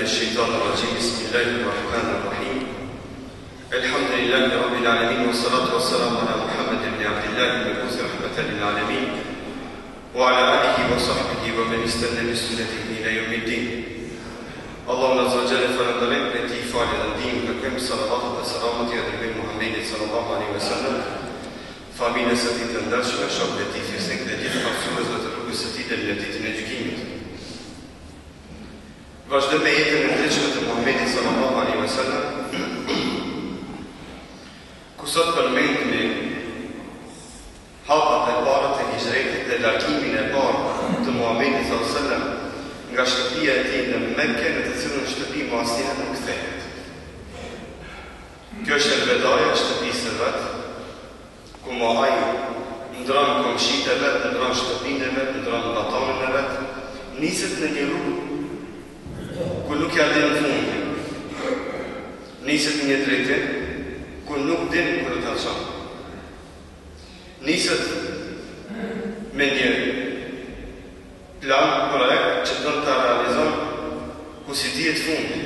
الشيطان الرجيم بسم الله الرحمن الرحيم الحمد لله رب العالمين والصلاة والسلام على محمد بن عبد الله المبعوث رحمة للعالمين وعلى آله وصحبه ومن استنى بسنته إلى يوم الدين. اللهم عز وجل فنضلم باتفاق الدين وكم صلوات وسلامات على النبي محمد صلى الله عليه وسلم. Familja së ti të ndërshme, shok dhe ti fisnik dhe gjithë kapsuesve të rrugës së ti dhe lëtitin e gjykimit. Vazhdo me jetën e ndryshme të Muhamedit sallallahu alaihi wasallam, ku sot përmendni hapat e para të hijretit dhe largimin e parë të Muhamedit sallallahu alaihi wasallam nga shtëpia e tij në Mekke, në të cilën shtëpi më asnjëherë nuk kthehet. Kjo është elvedaja e shtëpisë së vet, ku ai ndron komshitë e vet, ndron shtëpinë e vet, ndron batalën e vet, niset në një rrugë ku nuk ja din fundin. Niset në një drejtim ku nuk din ku do të çon. Niset me një plan projekt që do të realizon ku si dihet fundi.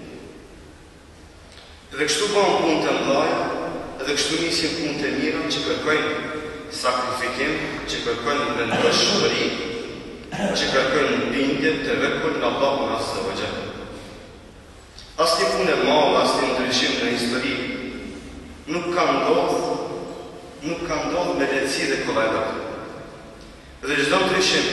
Dhe kështu bën punë të mëdha, dhe kështu nisin punë të mira që kërkojnë sakrifikim, që kërkojnë vendosmëri, që kërkojnë bindje të vekur në Allahun azza wa jalla. Asnjë punë e madhe, asnjë ndryshim në histori nuk ka ndodhur me lehtësi dhe kollajlok. Dhe çdo ndryshim,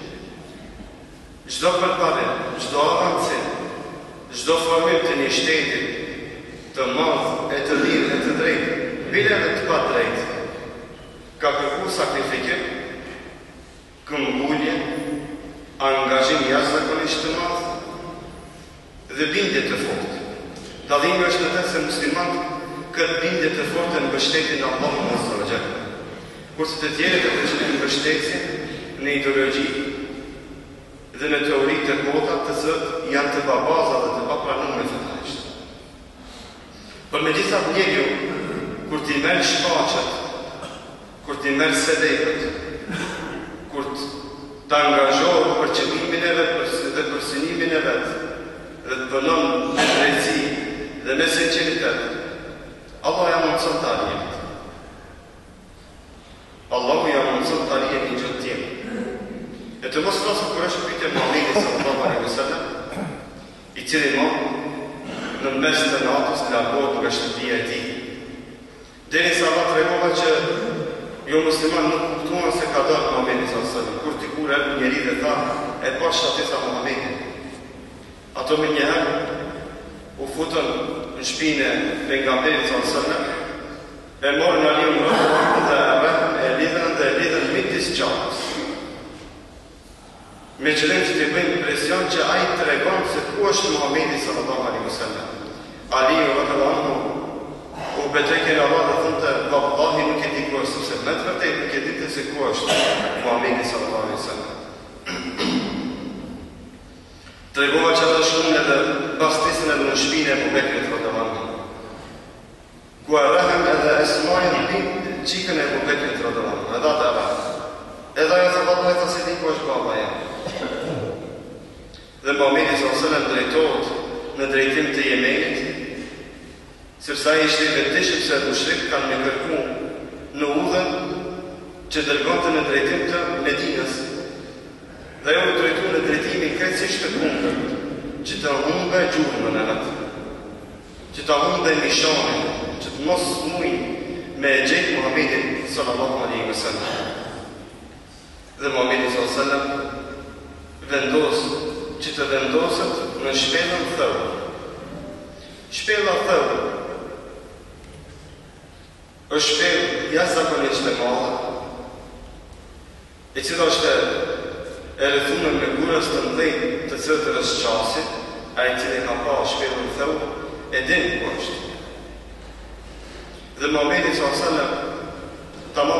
çdo përparim, çdo avancim, çdo formim të një shteti të madh, e të lirë, e të drejtë, bile edhe të pa drejtë, ka kërkuar sakrifikim, këmbgulje, angazhim jashtëzakonisht të madh dhe bindje të fortë. Dallimi është në të se muslimanët këtë bindje të fortë në mbështetjen e Allahut azza wa jalla, kurse të tjerët e përgjithësisht mbështetjen në ideologji dhe në teori të kota të cilat janë të babaza dhe të papranuara fetarisht. Por megjithatë njeriu kur t'i merr shfaqet, kur t'i merr sedefët, kur të angazhohet për qëllimin e vet, dhe për synimin e vet, dhe të punon me drejtësi dhe me sinqeritet, Allah ja mundson të arrijë. Allahu ja mundson të arrijë një gjë tjetër. E të mos flasim kur është pyetja e Muhamedit sallallahu alaihi wasallam, i cili në mes të natës largohet nga shtëpia e tij. Derisa Allah tregova që jo musliman nuk kuptuan se ka dalë Muhamedi sallallahu alaihi wasallam. Kur dikur njëri dhe tha, e pa shtesa Muhamedit. Ato me njëherë u futën në shpinë e pejgamberit sallallahu alaihi wasallam, e morën Aliun dhe e lidhën midis gjallës. Me qëllim që t'i bëjnë impresion që ai tregon se ku është Muhamedi sallallahu alaihi wasallam. Aliu radhiyallahu anhu u betejën Allah dhe thonte, vallahi nuk e di ku është, sepse me të vërtetë nuk e di se ku është Muhamedi sallallahu alaihi wasallam. Tregova që ata shkuan edhe pastisën edhe në shpinën e Abu Bekrit radhiyallahu anhu. Ku arrahen edhe Esmain bint çikën e Abu Bekrit radhiyallahu anhu. Edhe ata edhe ajo sa vallahi ta se di ku është baba jam. Dhe Muhamedi sallallahu alaihi wasallam drejtohet në drejtim të Yemenit, sepse ai ishte vetëdijshëm se mushrikët kanë me kërku në udhën që dërgonte në drejtim të Medinës. Dhe ajo u drejtoi në drejtimin krejtësisht të kundërt, që të humbe gjurmën e vet, që të humbe mishanin, që të mos muj me e gjetë Muhamedit sallallahu alaihi wasallam. Dhe Muhamedi sallallahu alaihi wasallam që të vendoset në shpellën Thawr. Shpella Thawr është shpellë jashtëzakonisht e madhe, e cila është e rrethuar me gurës të mëdhenj të cilët rrezqasin, ai i cili ka pa shpellën Thawr e din ku është. Dhe Muhamedi sallallahu alaihi wasallam tamam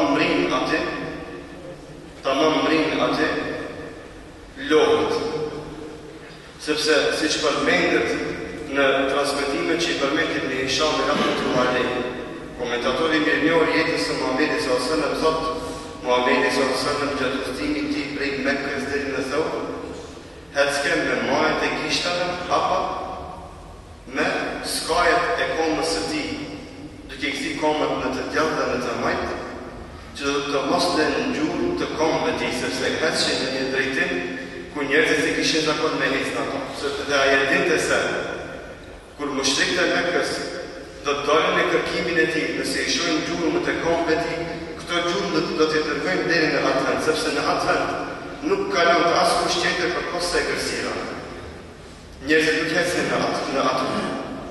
mrin atë lodhët. Sepse, si që përmendet në transmitimet që i përmendet në Hisham e rahmetullahi alejhi, komentatori mirënjohur jetës së Muhamedit sallallahu alaihi wasallam thotë, Muhamedi sallallahu alaihi wasallam gjatë udhëtimit të tij prej Mekkës deri në Thawr, heckem me majët e gishtave, apo me skajet e komës së tij, duke këthi komët në të djathtë dhe në të majtë, që do të mos në ngjurë të komëve ti, sepse hecëshin në një drejtim, ku njerëzit e kishin zakon me ecë në ato. Dhe ajo dinte se, kur mushrikët e Mekës do të dalin në kërkimin e tij, nëse i shohin gjurmët e komëve ti, këto gjurmë do t'i dërgojnë deri në atë vend, sepse në atë vend nuk kalon të askush tjetër përpos se kërcira. Njerëzit nuk ecën në atë vend.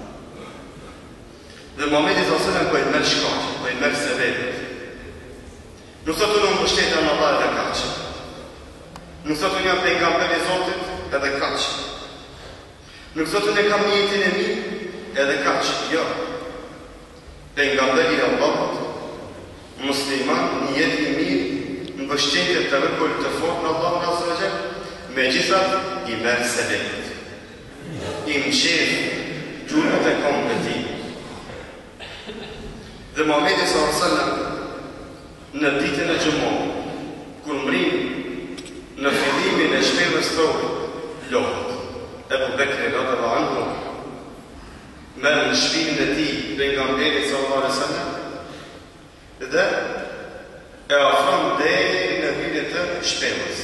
Dhe Muhamedi sallallahu alaihi wasallam po i merr shkaqe, po i merr sebepet. Nuk thotë unë mbështetja në Allah edhe kaq. Nuk thotë unë jam pejgamber i Zotit edhe kaq. Nuk thotë unë kam jetën e mirë edhe kaq. Jo. Pejgamberi i Allahut, musliman, një jetë i mirë, mbështetje të rregull të fortë në Allahun azza wa jall, megjithatë i merr sebepet. I mshef gjurmët e komëve ti. Dhe Muhamedi sallallahu alaihi wasallam në ditën e xumës, kur mrin në fillimin e shpellës tonë, lodhët. Ebu Bekri radhiyallahu anhu merr në shpinën e tij pejgamberin sallallahu alaihi wasallam dhe e afron deri në vilet të shpellës.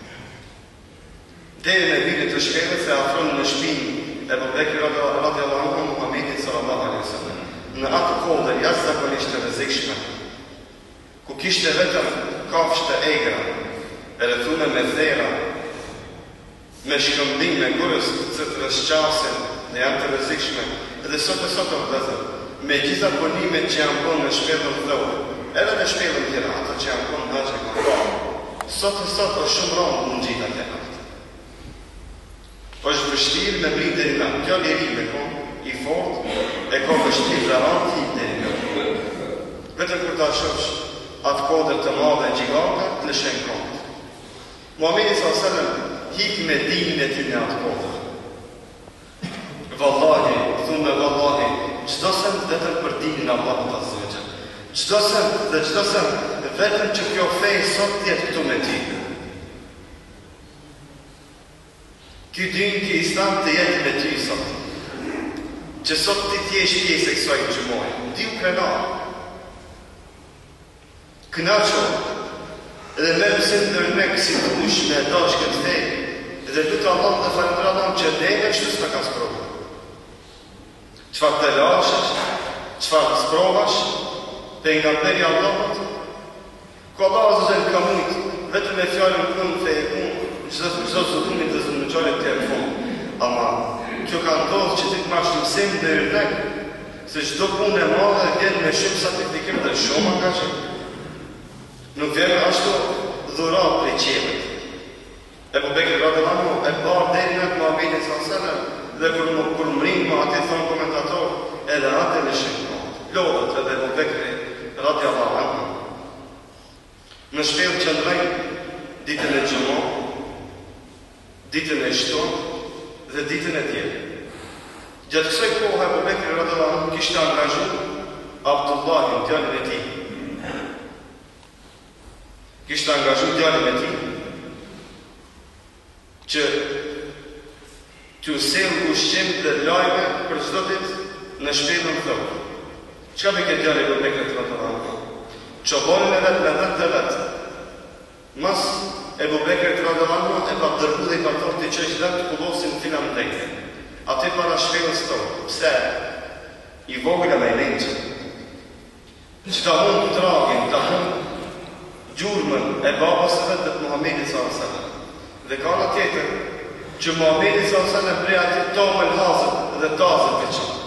Deri në vilet të shpellës e afron në shpinë Ebu Bekri radhiyallahu anhu Muhamedit sallallahu alaihi wasallam. Në atë kohë dhe jashtëzakonisht të rrezikshme, ku kishte vetëm kafshë të egra, e rrethuna me thera, me shkëmbim, me gurës që të rrëshqasin dhe janë të rrezikshme, edhe sot e sot të vëllezër, me gjitha punimet që janë punë në shpellën dhore, edhe në shpellën tjera, ato që janë punë në që kanë sot e sot është shumë rëndë në gjitha të atë. është vështirë me britë dhe nga, kjo njeri me konë, i fort, e ka vështirë dhe anti dhe nga. Vetëm kur ta shofsh atë kodër të madhe e gjiganta, të lëshen kontë. Muhamedi sallallahu alaihi wasallam hik me dinin e ty në atë kodër. Vallahi, thunë vallahi, çdo sen vetëm për dinin Allahut azza wa jall. Çdo sen vetëm që kjo fej sot tjetë këtu me ti. Ky din që Islam të jetë me ty sot. Që sot ti t'jesh pjesë e kësaj gjumoj. Ti u krenar. Knaqo. Edhe me mësim nërmek si të ush me dash këtë fej. Edhe lutë Allah dhe falendra Allah që dhejme qëtu s'me ka sprovë. Qëfar të lashesh, qëfar të sprovash, pejgamberi Allahut, ku Allah azza ka mujtë, vetëm me fjallën punë fe e punë, çdo zullumit dhe zullumqarit të e punë. Ama, kjo ka ndodhë që ti të marrësh mësim dhe rrënek, se çdo punë e madhe vjen me shumë sakrifim dhe shumë angazhim. Nuk vjen ashtu dhurat prej qiellit. Ebu Bekri radhiyallahu anhu e parë deri në Muhamedit sallallahu alaihi wasallam dhe kur mrin me atë thon komentator, edhe atë në shikon. Lodhët edhe Ebu Bekri radhiyallahu anhu. Në shpellë qëndrojnë ditën e xumës, ditën e shtunë dhe ditën e tjetër. Gjatë kësaj kohë Ebu Bekri radhiyallahu anhu kishte angazhuar Abdullahin, djalin e tij. Kishte angazhuar djalin e tij që t'u sjellë ushqim dhe lajme për çdo ditë në shpellën tonë. Çka me këtë djalin Ebu Bekri radhiyallahu anhu? Çobanin e vetë me dhe vetë. Mas Ebu Bekri radhiyallahu anhu e ka dërguar dhe i ka thënë ti çesh vetë të kullosin filan drejtë. Atë para shpellës tonë. Pse? I vogël me lëndë. Që ta mund të tragin, ta mund gjurmën e babas së vetë të Muhamedit sallallahu alaihi wasallam. Dhe ka në tjetër që Muhamedi sallallahu alaihi wasallam prej ati tomën hazër dhe tazër të qënë.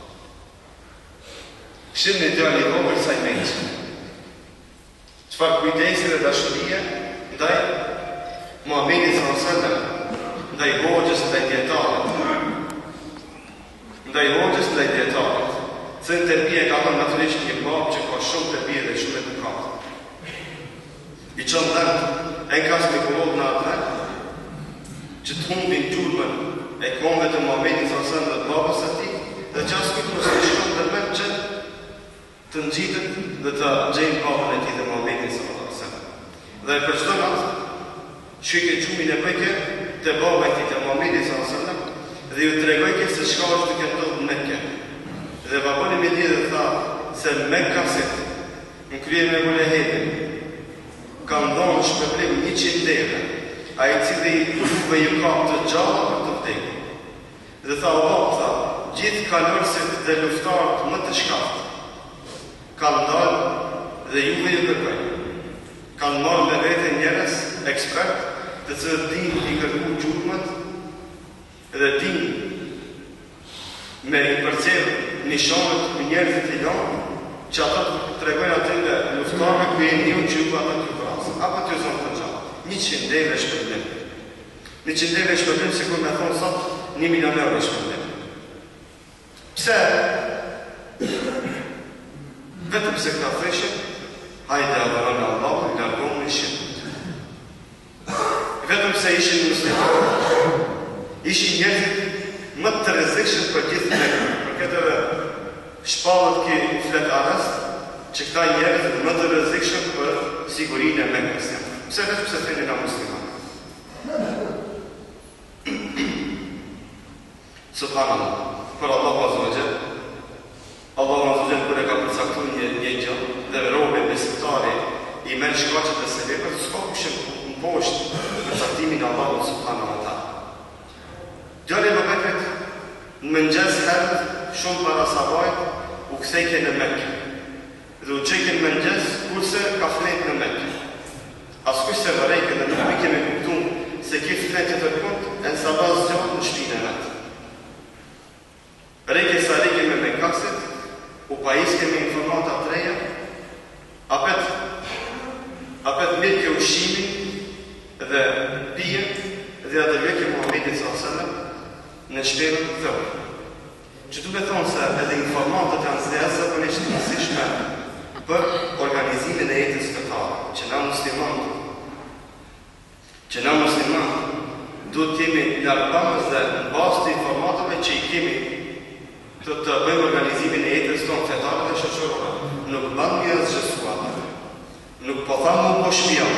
Këshim një djali i vogël sa i menqë. Qëfar kujdesi dhe dashurie ndaj Muhamedi sallallahu alaihi wasallam, ndaj hoxhës, ndaj djetarit. Ndaj hoxhës, ndaj djetarit. Se në tërpije ka thënë naturisht një babë që ka shumë tërpije dhe shumë edukat. I qënë dërë, e në kasë Nikolod në atë që të humbin gjurmën e komëve të Muhamedit sallallahu alaihi wasallam dhe babës e tij, dhe që asë këtë nësë të shkën dhe mërë që të nëgjitën dhe të gjejnë babën e tij dhe Muhamedit sallallahu alaihi wasallam. Dhe për çdo natë, që i ke gjumin e bëjke, të baba i të Muhamedit sallallahu dhe ju tregoi se çka është duke ndodhur në Mekë. Dhe babani me lidhë dhe tha se Mekkasit në krye me Bulehebin kanë dhënë shpërblim 100 deve, ai i cili juve ju ka të gjalla për të vdekur. Dhe tha tha, gjithë kalorësit dhe luftarët më të shkaftë kanë dalë dhe juve ju kërkojnë. Kanë marrë me vete njerëz ekspert të cilët dinë i kërku gjurmët dhe dinë me i përcjellë nishanët për njerëzit i lanë, që ata të tregojnë atyre luftarëve ku jeni ju që ju ata të vrasë, apo të zonë të gjallë. 100 deve shpërblim. 100 deve shpërblim, si kur me thonë sot, 1 milion euro shpërblim. Pse? Vetëm se këta thëshën, hajde adhurojnë Allahun, largohu në shirkut. Vetëm se ishin muslimanë, ishin njerëzit më të rrezikshëm për gjithë Mekën. Për këtë shpallët ki fletarës që këta njerëz më të rrezikshëm për sigurinë e Mekës. Pse vetëm se thënë nga muslimanë. Subhanallah, për Allahu azza wa jall. Allahu azza wa jall kur e ka përcaktuar një gjë dhe robi besimtari i merr shkaqet e sebepit, s'ka kushim në poshtë për caktimin e Allahut subhanahu wa taala. Djali më Bekrit në mëngjes herët shumë para sabajt u kthejke në Mekë. Dhe u qeke në mëngjes kurse ka fletë në Mekë. Askush se vërejke në Mekë kemi kuptuar se ki fletë të kund e në sabah zgjatë në shpinë e vetë. Rejke sa rejke me Mekkasit, u pajiske me informata të reja, apet mirë ke ushimi dhe pije dhe adërveke Muhammedin s.a.s. në shpelën të thërë. Që du me thonë se edhe informatët janë zdesë për një që të nësishme për organizimin e jetës fetare, që na musliman duhet të jemi largëpamës dhe në bazë të informatëve që i kemi të bëjmë organizimin e jetës tonë fetare dhe shoqërore. Nuk banë një zgjësuat, nuk po thamë më po shpion,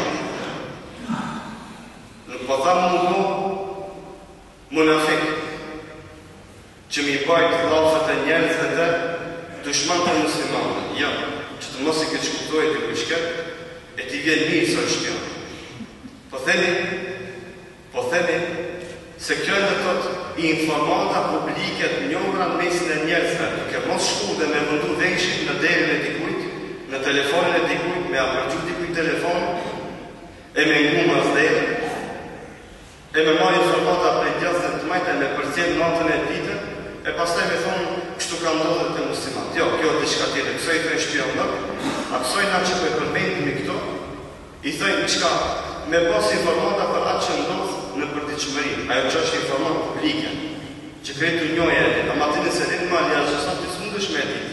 nuk po thamë më po munafik, që mi bajt lafët e njerëzve dhe dushman të muslimanë. Ja, që të mos i këtë shkuptojë të kushket, e ti vjen mirë së shpion. Po themi, se kjo e dhe tëtë i informata publiket njohra në mesin e njerëzve, duke mos shku dhe me vëndu dhejshin në derën e dikujt, në telefonin e dikujt, me apërgju dikujt telefon, e me ngu mazderën, e me marrë informata për djazën të majtë, e me përcjell natën e ditën, e pastaj me thonë, kështu ka ndodhur te muslimanët. Jo, kjo është diçka tjetër. Kësaj thënë shpionat, a kësaj na që po e përmendim këto, i thënë çka me pas informata për atë që ndodh në përditshmëri. Ajo që është informata publike, që kretu njohje, ama ti nëse din mal jashtë sa ti s'mundesh me ditë.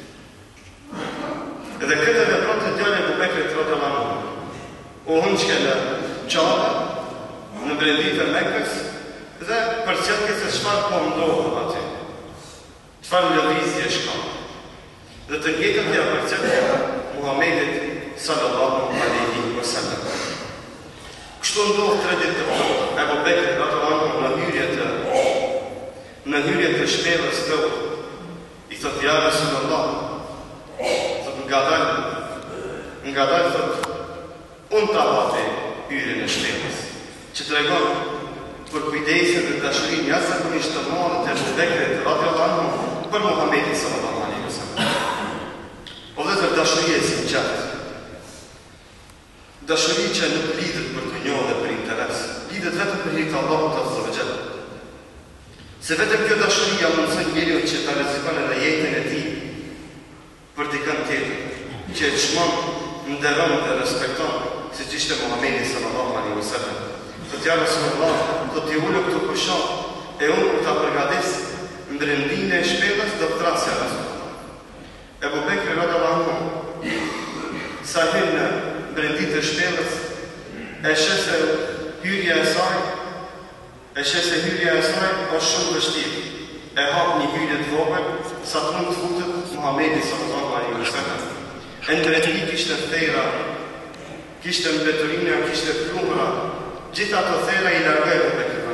Edhe këtë vepron të djalë e Bekrit radhiyallahu anhu. U hunçke në çava në brendit të Mekës dhe përcjellë se çfarë po ndodh aty. Çfarë lëvizje shka. Dhe të njëjtën t'ia përcjellë Muhamedit sallallahu alaihi wasallam. Kështu ndodh 3 ditë të parë. Ebu Bekri radhiyallahu anhu në hyrje të shpellës të i thotë ja Rasulullah, thotë nga dalë thotë unë ta hati hyrjen e shpellës, që tregon për kujdesin dhe dashurin jashtëzakonisht të madhe të Ebu Bekrit radhiyallahu anhu për Muhamedit sallallahu alaihi wasallam. O vëllezër, dashuria e sinqertë. Dashuri që nuk lidhet për të njohur dhe për interes, lidhet vetëm për hir të Allahut azza wa jall. Se vetëm kjo dashuri ja mundson njeriu që ta rrezikon edhe jetën e tij për dikën tjetër, që e çmon, nderon dhe respekton, siç ishte Muhamedi sallallahu alaihi wasallam. Të ja Rasulullah, do t'i ulë këtu kusho, e unë kur ta përgatis ndërmbimin e shpellës do të trasja Rasulullah. Ebu Bekri radhiyallahu anhu sa hyn në brendit të shpellës, e sheh se hyrja e saj është shumë vështirë. E hap një hyrje të vogël, sa të mund të futet Muhamedi sallallahu alaihi wasallam. E në brendit kishte thera, kishte mbetërina, kishte plumra, gjitha ato thera i largoi Ebu Bekri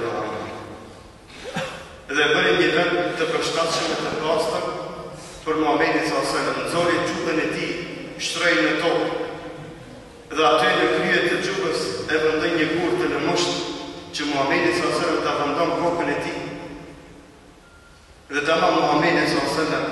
dhe bëri një vend të përshtatshëm e të pastër për Muhamedit sallallahu alaihi wasallam. Nxori çubën e tij, shtroi në tokë. Dhe aty në krye të çubës e vendoi një gur të lëmosht që Muhamedi sallallahu alaihi wasallam ta vendon kokën e tij. Dhe tamam Muhamedi sallallahu alaihi wasallam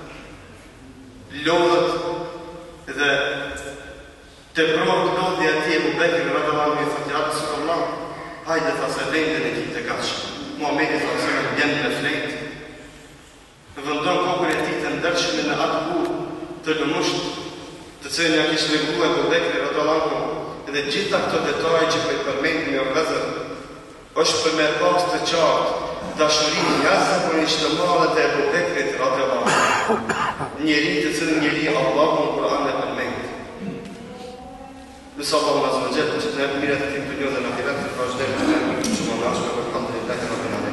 lodhët dhe të provë lodhja ati e Bubekri radhiyallahu anhu i thotë ja Rasulullah, hajde thasë vendin e tij të kaqshëm. Muhamedi sallallahu alaihi wasallam vjen me fletë, vendon kokën e tij të ndershme në atë gur të lëmosht, të cilën ja kishte treguar Bubekri radhiyallahu anhu, dhe gjitha këto detaje që po i përmendim në vëllezër, është për me pas të qartë dashurinë jashtëzakonisht të madhe të Bubekrit radhiyallahu anhu, njeri të cilën njeri Allahu në Kur'an e përmend. Nësë Allah më azë më gjithë, që të nebë miret të tim të një dhe në ahiret të vazhdojmë të nebë shumë më nashme, alhamdulillah,